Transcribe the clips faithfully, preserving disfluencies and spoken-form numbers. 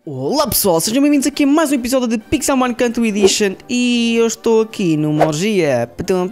Olá pessoal, sejam bem-vindos aqui a mais um episódio de Pixelmon Kanto Edition. E eu estou aqui numa orgia.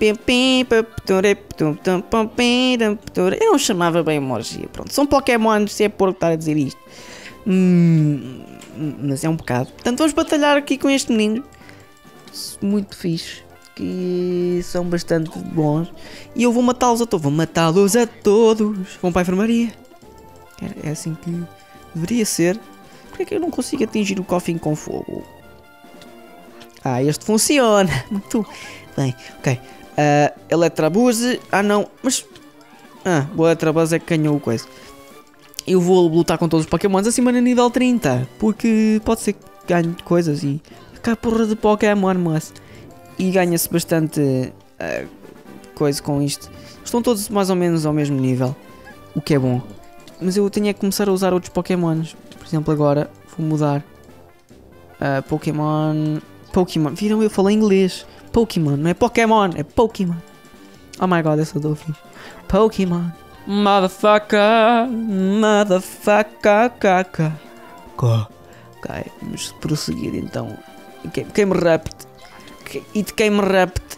Eu não chamava bem uma orgia, pronto, são Pokémon, se é porco estar a dizer isto, hum, mas é um bocado. Portanto vamos batalhar aqui com este menino muito fixe, que são bastante bons. E eu vou matá-los a todos, vou matá-los a todos. Vão para a enfermaria. É assim que deveria ser. Por que eu não consigo atingir o cofre com fogo? Ah, este funciona. Muito bem. Ok. Uh, Electabuzz. Ah, não. Mas... Ah, o Electabuzz é que ganhou o coisa. Eu vou lutar com todos os Pokémons acima do nível trinta. Porque pode ser que ganhe coisas e... Que porra de Pokémon, mas... E ganha-se bastante... Uh, coisa com isto. Estão todos mais ou menos ao mesmo nível. O que é bom. Mas eu tenho que começar a usar outros Pokémons. Por exemplo, agora vou mudar uh, Pokémon. Pokémon. Viram? Eu falei inglês. Pokémon, não é Pokémon, é Pokémon. Oh my god, essa dou fixe. Pokémon. Motherfucker. Motherfucker. Caca. Ok, vamos prosseguir então. Quem me rapte. E de quem me rapte.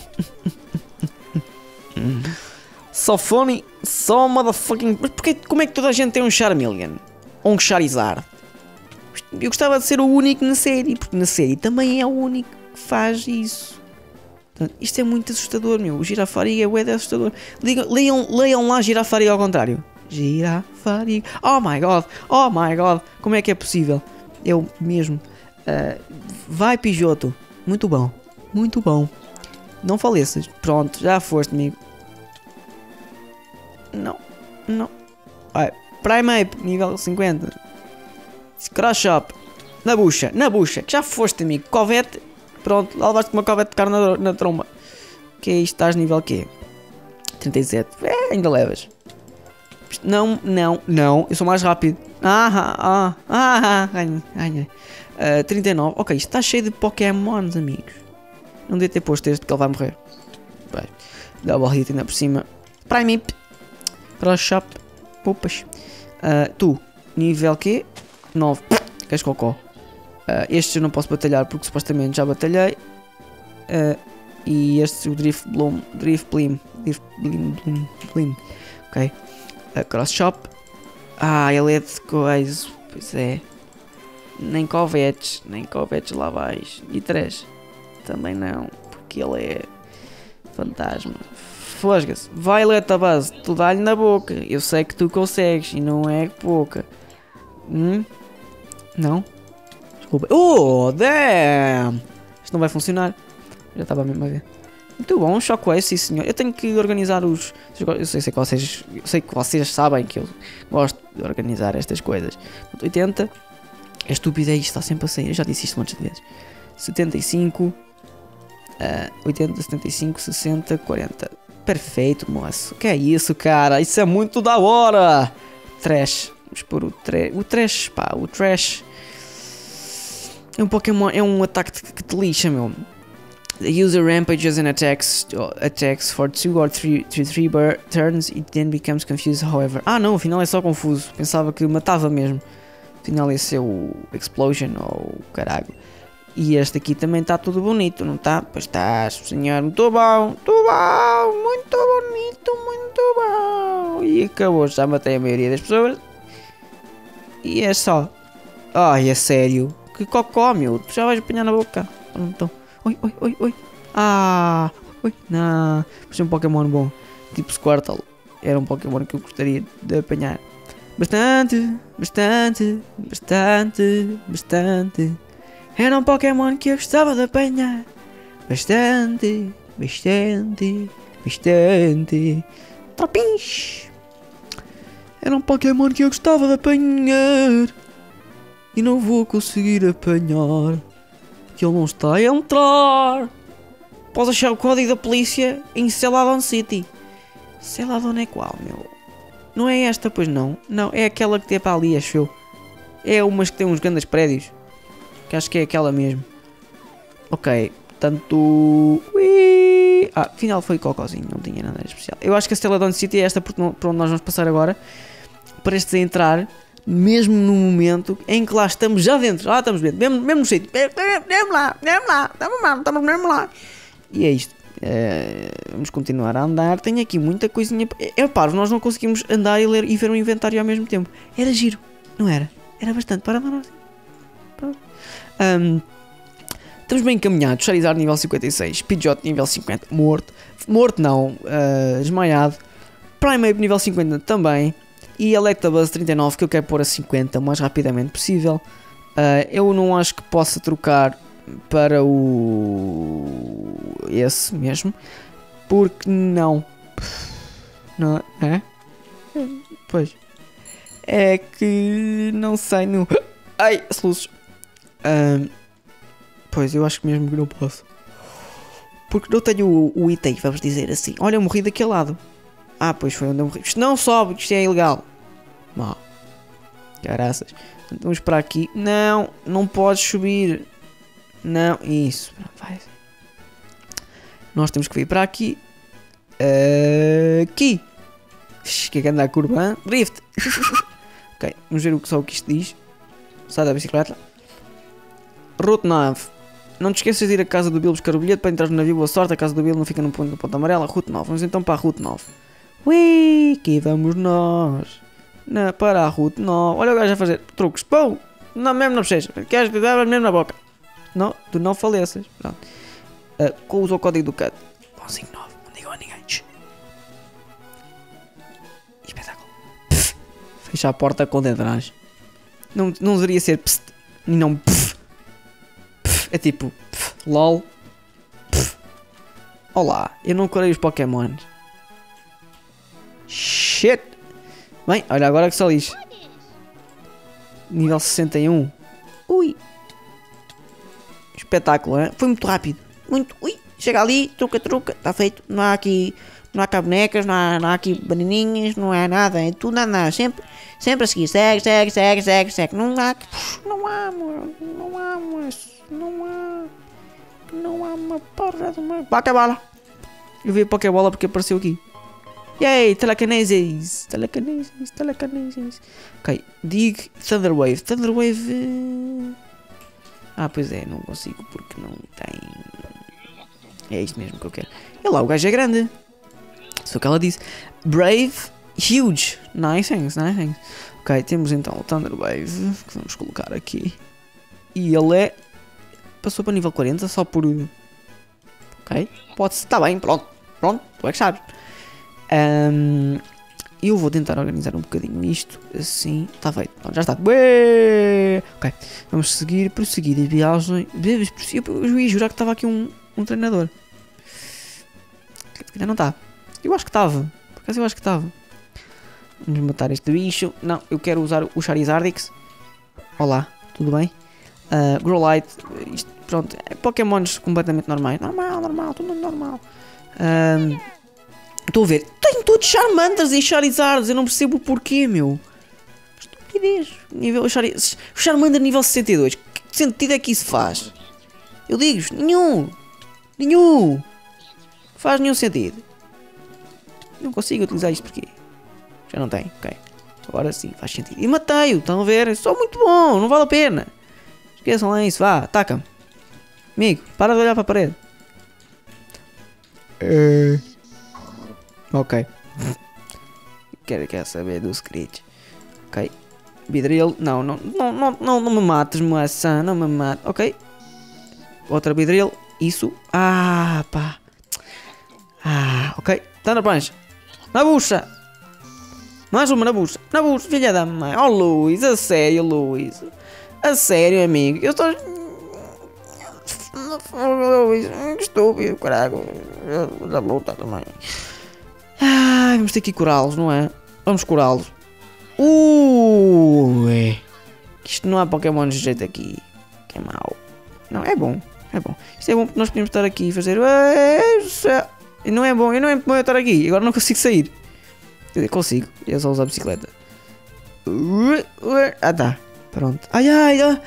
Só funny. Só motherfucking. Mas porquê, como é que toda a gente tem um Charmeleon? Ou um Charizard? Eu gostava de ser o único na série, porque na série também é o único que faz isso. Portanto, isto é muito assustador, meu. O Girafariga é bué de assustador. Leiam, leiam lá Girafariga ao contrário. Girafariga. Oh my god. Oh my god. Como é que é possível? Eu mesmo. Uh, vai, Pijoto. Muito bom. Muito bom. Não faleças. Pronto, já foste, amigo. Não. Não. Vai. Primeape, nível cinquenta. Cross Shop. Na bucha, na bucha. Que já foste, amigo. Covete. Pronto, lá levaste uma covete de carne na, na tromba. Que é isto? Estás nível quê? trinta e sete. É, ainda levas. Não, não, não. Eu sou mais rápido. Ah, ah, ah, ah. Ganhei, ganhei. Uh, trinta e nove. Ok, isto está cheio de Pokémons, amigos. Não devia ter posto este que ele vai morrer. Vai. Double hit ainda por cima. Primeape. Cross Shop. Opas. Uh, tu, nível Q? nove. Queres cocó? Uh, estes eu não posso batalhar porque supostamente já batalhei. Uh, e este, o Drift Bloom. Drift Blim. Drift Blim. Blim. Blim. Ok. Uh, Cross Shop. Ah, ele é de coisa. Pois é. Nem covetes. Nem covetes lá vais. E três. Também não. Porque ele é fantasma. Fosga-se. Vai, Electabuzz, tu dá-lhe na boca. Eu sei que tu consegues e não é pouca. Hum? Não? Desculpa. Oh, damn! Isto não vai funcionar. Já estava mesmo a ver. Muito bom, um Shockwave, sim senhor. Eu tenho que organizar os... Eu sei, sei, que vocês, eu sei que vocês sabem que eu gosto de organizar estas coisas. oitenta. É estúpido, é isto, está sempre a sair. Eu já disse isto um monte de vezes. setenta e cinco. Uh, oitenta, setenta e cinco, sessenta, quarenta. Perfeito, moço. Que é isso, cara? Isso é muito da hora. Trash. Vamos pôr o trash. O trash, pá. O trash. É um Pokémon. É um ataque que te lixa, meu. The user rampages and attacks attacks for two or three, three, three turns. It then becomes confused, however. Ah, não. Afinal é só confuso. Pensava que matava mesmo. Afinal esse é o Explosion ou o caralho. E este aqui também está tudo bonito, não está? Pois está, senhor. Muito bom, muito bom, muito bonito, muito bom. E acabou, já matei a maioria das pessoas. E é só. Ai, é sério. Que cocó, meu. Tu já vais apanhar na boca. Pronto. Oi, oi, oi, oi. Ah, oi. Não. Mas é um Pokémon bom. Tipo Squirtle. Era um Pokémon que eu gostaria de apanhar. Bastante, bastante, bastante, bastante. Era um Pokémon que eu gostava de apanhar. Bastante, bastante, bastante. Tropins. Era um Pokémon que eu gostava de apanhar. E não vou conseguir apanhar. Porque ele não está a entrar. Podes achar o código da polícia em Celadon City. Celadon é qual, meu? Não é esta, pois não. Não, é aquela que tem para ali, acho eu. É umas que tem uns grandes prédios. Que acho que é aquela mesmo. Ok, portanto... Ui. Ah, afinal foi cocôzinho, não tinha nada especial. Eu acho que a Celadon City é esta por onde nós vamos passar agora. Prestes a entrar mesmo no momento em que lá estamos já dentro, lá estamos dentro, mesmo, mesmo no sítio, mesmo lá, mesmo lá, estamos lá, estamos mesmo lá. E é isto. Uh, vamos continuar a andar. Tenho aqui muita coisinha. É paro, nós não conseguimos andar e ler e ver um inventário ao mesmo tempo. Era giro, não era? Era bastante. Para, para, para. Um, estamos bem encaminhados. Charizard nível cinquenta e seis, Pidgeot nível cinquenta, morto. Morto não, uh, desmaiado. Primeape nível cinquenta também. E Electabuzz trinta e nove que eu quero pôr a cinquenta o mais rapidamente possível. Uh, eu não acho que possa trocar para o esse mesmo, porque não não é? Pois é que não sei no ai soluços um, pois eu acho que mesmo que não posso, porque não tenho o, o item, vamos dizer assim. Olha, eu morri daquele lado. Ah, pois foi onde eu morri. Isto não sobe, isto é ilegal. Mal, caraças. Vamos para aqui. Não, não podes subir. Não, isso. Vai. Nós temos que vir para aqui. Aqui. O que é que anda a curva? Drift. Ok, vamos ver o que só o que isto diz. Sai da bicicleta. Route nove. Não te esqueças de ir à casa do Bill buscar o bilhete para entrar no navio. Boa sorte, a casa do Bill não fica no ponto, no ponto amarelo. Route nove. Vamos então para a Route nove. Ui, aqui vamos nós. Na, para a Route nove. Olha o gajo a fazer truques. Pum! Não, mesmo não bochecha. Queres que dê mesmo na boca? Não, tu não faleças. Pronto. Uh, usa o código do C U T. Bonzinho nove. Não digam a ninguém. Espetáculo. Pff. Fecha a porta com detrás. Não, não deveria ser pst. E não pff. Pff. É tipo pff. LOL. Pff. Olá. Eu não corei os Pokémons. Shit. Bem, olha agora que só lixo. Nível sessenta e um. Ui. Espetáculo, hein? Foi muito rápido. Muito. Ui. Chega ali, truca, truca. Está feito. Não há aqui. Não há cá bonecas, não há, não há aqui bananinhas, não há nada. É tudo nada. Sempre, sempre a seguir. Segue, segue, segue, segue, segue. Não há. Não há, amor. Não há, mas. Não há. Não há uma porra de uma. Pokébola. Eu vi a Pokébola porque apareceu aqui. Yay, telekinesis. Telekinesis, telekinesis. Ok. Dig Thunder Wave. Thunder Wave. Ah, pois é, não consigo porque não tem. É isto mesmo que eu quero. E lá, o gajo é grande. Isso é o que ela disse. Brave, huge. Nice things, nice things. Ok, temos então o Thunder Wave, que vamos colocar aqui. E ele é. Passou para nível quarenta só por. Ok, pode-se. Está bem, pronto. Pronto, tu é que sabes. Um, eu vou tentar organizar um bocadinho isto. Assim, está feito. Pronto, já está. Ué! Ok, vamos seguir, prosseguir a viagem. Eu ia jurar que estava aqui um, um treinador. Ainda não está. Eu acho que estava. Por acaso eu acho que estava. Vamos matar este bicho. Não, eu quero usar o Charizardix. Olá, tudo bem? Uh, Growlite. Isto, pronto, é Pokémons completamente normais. Normal, normal, tudo normal. Estou um, a ver. Tenho todos Charmanders e Charizards. Eu não percebo o porquê, meu. Estupidez. Nível Chari... Charmander nível sessenta e dois. Que sentido é que isso faz? Eu digo-vos, nenhum. Nenhum. Faz nenhum sentido. Não consigo utilizar isto porque já não tem, ok. Agora sim, faz sentido. E matei-o, estão a ver? Sou muito bom, não vale a pena. Esqueçam lá isso, vá, ataca-me. Amigo, para de olhar para a parede. Uh... Ok. Quero, quero saber do script. Ok. Vidril, não, não, não, não, não, não me mates, moça, não me mates. Ok. Outra Vidril, isso. Ah, pá. Ah, ok. Está na prancha. Na bucha. Mais uma na bucha. Na bucha, filha da mãe. Oh, Luís, a sério, Luís. A sério, amigo. Eu estou... Luís, que estúpido, caralho. Da luta também. Ai, vamos ter que curá-los, não é? Vamos curá-los. Ui. Isto não há Pokémon de jeito aqui. Que é mau. Não, é bom. É bom. Isto é bom porque nós podemos estar aqui e fazer... E não é bom, eu não é bom eu estar aqui. Agora não consigo sair. Quer dizer, consigo. É só usar a bicicleta. Ah, tá. Pronto. Ai, ai, ai.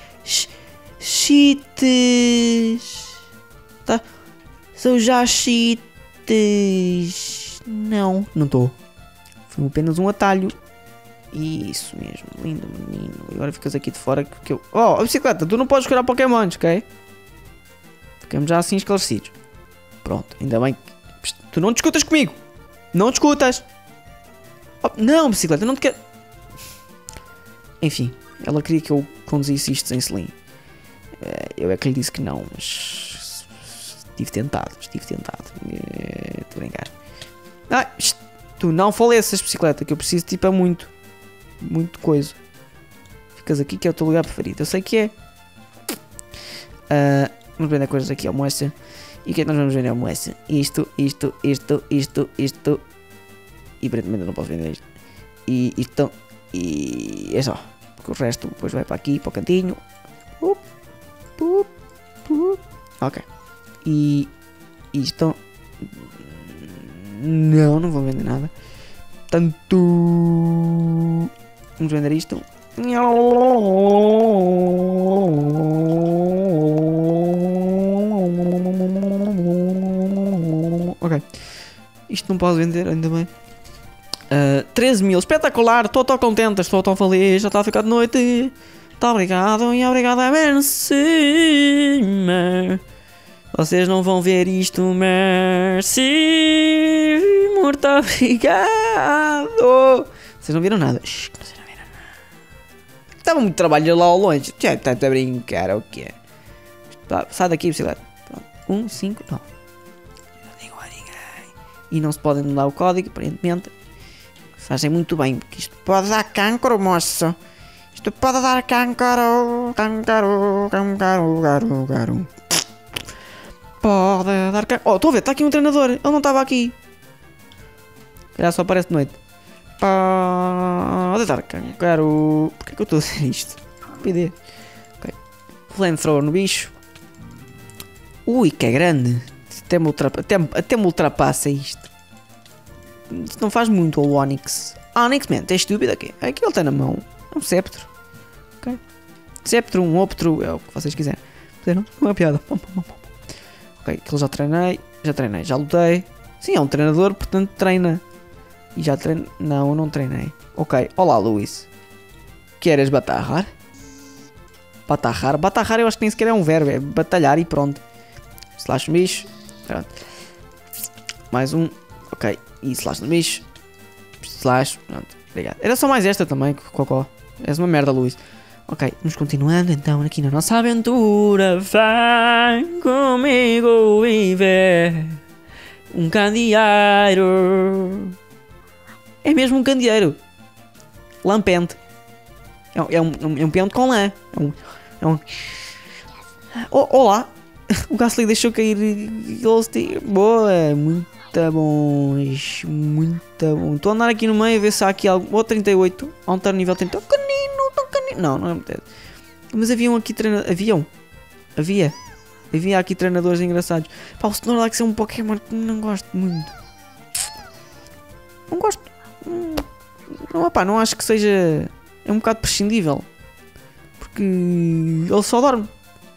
Cheats. Tá. Sou já cheats. Não, não estou. Foi apenas um atalho. Isso mesmo, lindo menino. E agora ficas aqui de fora que eu... Oh, a bicicleta, tu não podes curar Pokémons, ok? Ficamos já assim esclarecidos. Pronto, ainda bem que... Tu não discutas comigo! Não discutas! Oh, não, bicicleta, não te quero... Enfim, ela queria que eu conduzisse isto sem selim. Eu é que lhe disse que não, mas... Estive tentado, estive tentado. Estou a brincar. Ah, tu não faleças, bicicleta, que eu preciso tipo é muito. Muito coisa. Ficas aqui que é o teu lugar preferido. Eu sei que é. Uh, vamos vender coisas aqui ao moça. E o que é que nós vamos vender ao moça? Isto, isto, isto, isto, isto. E aparentemente eu não posso vender isto. E isto. E é só. Porque o resto depois vai para aqui, para o cantinho. Up, up, up. Ok. E isto. Não, não vou vender nada. Tanto. Vamos vender isto. Ok. Isto não posso vender, ainda bem. Uh, treze mil, espetacular. Estou tão contente, estou tão feliz. Já está a ficar de noite. Muito obrigado e obrigado a Mercy. Vocês não vão ver isto, Mercy. Muito obrigado. Vocês não viram nada. Shhh, vocês não viram nada. Estava muito trabalho lá ao longe. Já está a brincar, o que é? Sai daqui, bicicleta. Pronto. Um, cinco, nove. Não digo a ninguém. E não se podem mudar o código, aparentemente. Fazem muito bem, porque isto pode dar cancro, moço. Isto pode dar cancro. Cancro, cancro, cancro, cancro. Pode dar cancro. Oh, estou a ver, está aqui um treinador. Ele não estava aqui. Já só aparece de noite. Pode dar cancro. Porquê que eu estou a dizer isto? P Ok. Flamethrower no bicho. Ui, que é grande. Até me, ultrapa até, até me ultrapassa isto. Isto não faz muito ao Onix. Onix, man, é estúpido aqui. É que ele tem na mão. É um Sceptro. Ok. Sceptro, um Optro, é o que vocês quiserem. Não é uma piada. Ok, aquilo já treinei. Já treinei, já lutei. Sim, é um treinador, portanto treina. E já treino. Não, eu não treinei. Ok, olá Luís. Queres batalhar? Batalhar? Batalhar eu acho que nem sequer é um verbo, é batalhar e pronto. Slash no bicho. Pronto. Mais um. Ok, e slash no bicho. Slash. Pronto, obrigado. Era só mais esta também, cocó. És uma merda, Luís. Ok, vamos continuando então aqui na nossa aventura. Vem comigo viver um candeeiro. É mesmo um candeeiro. Lampente. É, é, um, é um pente com lã. É um... É um... Oh, olá. O Gastly deixou cair Ghosty. Boa. Muito bom. Muito bom. Estou a andar aqui no meio a ver se há aqui algo. Oh, trinta e oito. Há um nível trinta. Canino. Tão canino. Não, não é muito. Mas haviam aqui treinadores. Haviam. Havia. Havia aqui treinadores engraçados. Pá, o Snorlax é um Pokémon que não gosto muito. Não gosto. Não, opá, não acho que seja. É um bocado prescindível. Porque ele só dorme.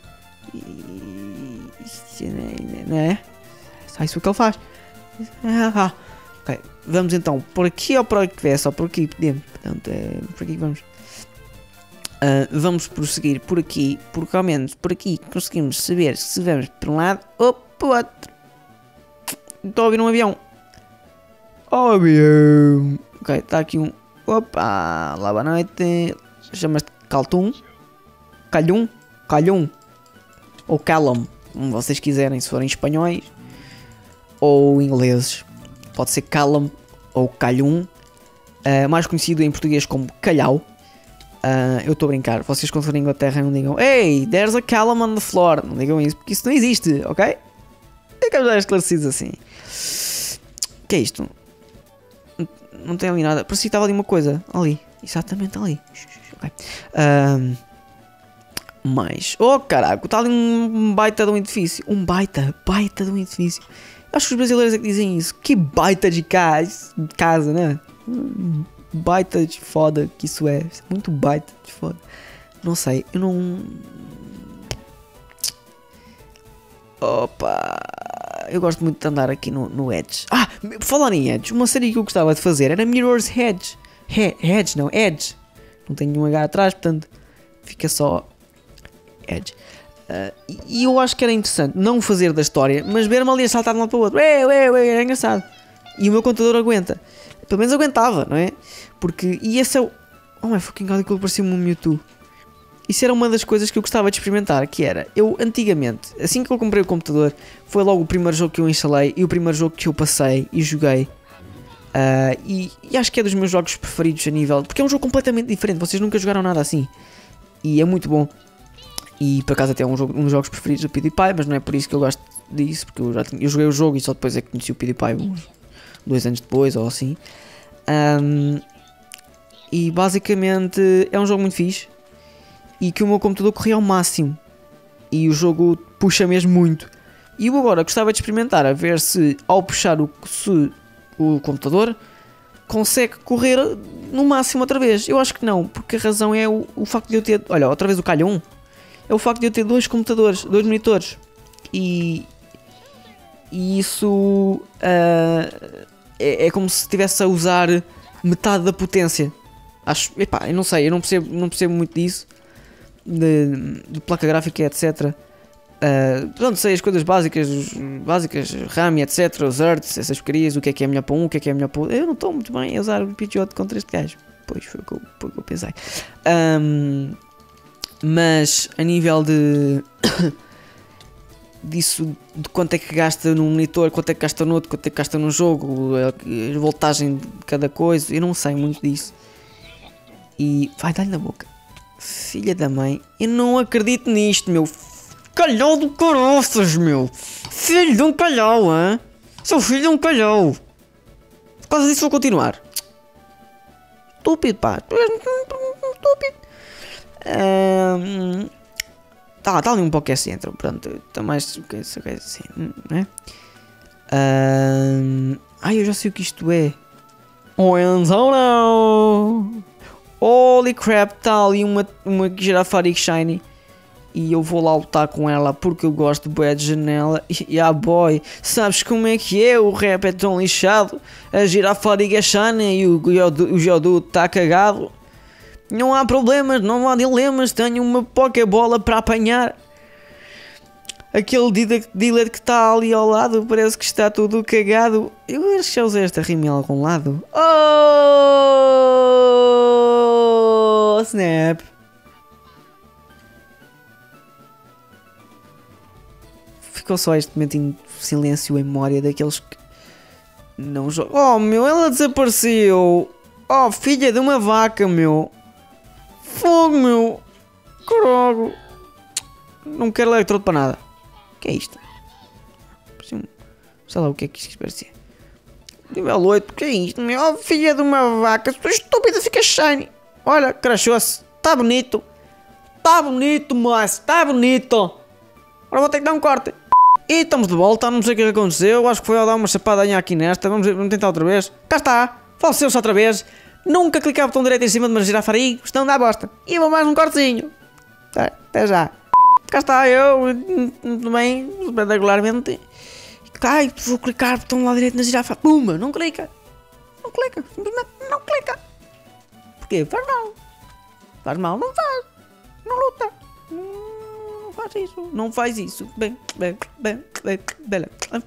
E... Não é? Só isso que ele faz. Ah, ok, vamos então por aqui ou por aqui? É só por aqui. Portanto, é por aqui que vamos. Uh, vamos prosseguir por aqui, porque ao menos por aqui conseguimos saber se vamos para um lado ou para o outro. Estou a ouvir um avião. Oh, avião. Ok, está aqui um. Opa, lá boa noite. Chamas-te Caltum? Calhum? Calhum? Ou Callum, como vocês quiserem, se forem espanhóis ou ingleses. Pode ser Callum ou Calhum, uh, mais conhecido em português como Calhau. Uh, eu estou a brincar, vocês quando forem à Inglaterra não digam Hey, there's a Callum on the floor. Não digam isso, porque isso não existe, ok? Ficamos já esclarecidos assim. O que é isto? Não tem ali nada. Parecia que estava ali uma coisa. Ali. Exatamente ali. Okay. Um, mas. Oh caraca. Está ali um baita de um edifício. Um baita. Baita de um edifício. Acho que os brasileiros é que dizem isso. Que baita de casa. Casa, né? Baita de foda que isso é. Muito baita de foda. Não sei. Eu não. Opa. Eu gosto muito de andar aqui no, no Edge. Ah, por falar em Edge, uma série que eu gostava de fazer era Mirror's Edge. Edge, não, Edge. Não tem nenhum H atrás, portanto fica só Edge. Uh, e eu acho que era interessante não fazer da história, mas ver-me ali a saltar de um lado para o outro. Ué, ué, ué, era engraçado. E o meu contador aguenta. Pelo menos aguentava, não é? Porque, e esse é o... Oh my fucking god, aquilo parecia-me um Mewtwo. Isso era uma das coisas que eu gostava de experimentar, que era, eu antigamente, assim que eu comprei o computador, foi logo o primeiro jogo que eu instalei e o primeiro jogo que eu passei e joguei. Uh, e, e acho que é dos meus jogos preferidos a nível... Porque é um jogo completamente diferente, vocês nunca jogaram nada assim. E é muito bom. E por acaso até é um, jogo, um dos jogos preferidos do PewDiePie, mas não é por isso que eu gosto disso, porque eu já tinha, eu joguei o jogo e só depois é que conheci o PewDiePie uns dois anos depois ou assim. Um, e basicamente é um jogo muito fixe e que o meu computador corria ao máximo e o jogo puxa mesmo muito. E eu agora gostava de experimentar a ver se ao puxar o, se o computador consegue correr no máximo outra vez. Eu acho que não, porque a razão é o, o facto de eu ter... Olha, outra vez o calhão. É o facto de eu ter dois computadores, dois monitores. E, e isso uh, é, é como se estivesse a usar metade da potência. Acho, epá, eu não sei, eu não percebo, não percebo muito disso. De, de placa gráfica, etcétera. Uh, pronto, sei as coisas básicas, básicas, RAM, etcétera. Os hertz, essas porcarias, o que é que é melhor para um, o que é que é melhor para outro. Eu não estou muito bem a usar o Pidgeot contra este gajo. Pois foi o que eu, foi o que eu pensei. Um, mas a nível de disso, de quanto é que gasta num monitor, quanto é que gasta no outro, quanto é que gasta no jogo, a, a voltagem de cada coisa, eu não sei muito disso. E vai dar-lhe na boca. Filha da mãe, eu não acredito nisto, meu. Calhau do caroças, meu. Filho de um calhau, hein? Seu filho de um calhau. Por causa disso vou continuar. Estúpido, pá. Tu és estúpido. Um, tá, tá ali um podcast dentro. Pronto, está mais o que assim, né? Um, ai, eu já sei o que isto é. Oh, então não. Holy crap, está ali uma, uma Girafarig Shiny. E eu vou lá lutar com ela porque eu gosto de bué de janela. E ah boy, sabes como é que é? O rap é tão lixado. A Girafarig é shiny e o, o Geodude está cagado. Não há problemas, não há dilemas. Tenho uma Pokébola para apanhar. Aquele dealer que está ali ao lado parece que está tudo cagado. Eu acho que já usei esta rima em algum lado. Oh, snap. Ficou só este momento em silêncio em memória daqueles que não jogam. Oh meu, ela desapareceu. Oh filha de uma vaca, meu. Fogo, meu. Carago. Não quero eletrodo para nada. O que é isto? Sei lá o que é que isto parecia. Nível oito, o que é isto, meu? Oh filha de uma vaca. Estou estúpida, fica shiny. Olha, crashou-se. Está bonito. Está bonito, mas está bonito. Agora vou ter que dar um corte. E estamos de volta, não sei o que aconteceu, acho que foi ao dar uma chapadinha aqui nesta, vamos, vamos tentar outra vez. Cá está, faleceu-se outra vez, nunca clicar o botão direito em cima de uma Girafarig, estão da bosta. E vou mais um cortezinho. Tá, até já. Cá está eu, muito bem, regularmente. Ai, vou clicar o botão lá direito na Girafarig, pumba, não clica. Não clica, simplesmente não clica. Porquê? Faz mal. Faz mal, não faz. Não luta. Não faz isso, não faz isso. Bem, bem, bem, bem, bem.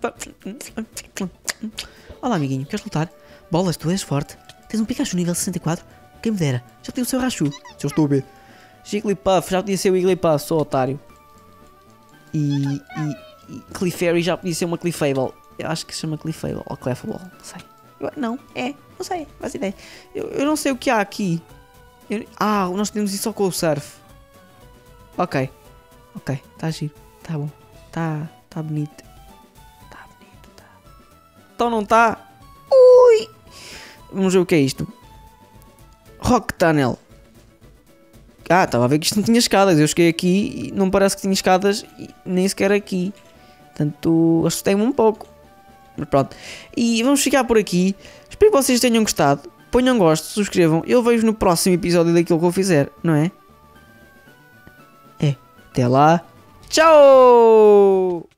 Olá, amiguinho, queres lutar? Bolas, tu és forte. Tens um Pikachu nível sessenta e quatro? Quem me dera, já podia o seu Raichu. Seu estúpido. Jigglypuff, já podia ser o Wigglypuff, sou otário. E, e, e Clefairy já podia ser uma Clefable. Eu acho que se chama Clefable ou Clefable, não sei. Eu, não, é, não sei, faz ideia. Eu, eu não sei o que há aqui. Eu, ah, nós temos isso só com o surf. Ok. Ok, está giro, está bom, está tá bonito, está bonito, está. Então não está? Ui! Vamos ver o que é isto. Rock Tunnel. Ah, estava a ver que isto não tinha escadas, eu cheguei aqui e não parece que tinha escadas, nem sequer aqui. Portanto, assustei-me um pouco. Mas pronto. E vamos ficar por aqui. Espero que vocês tenham gostado. Ponham gosto, subscrevam. Eu vejo no próximo episódio daquilo que eu fizer, não é? É. Até lá. Tchau!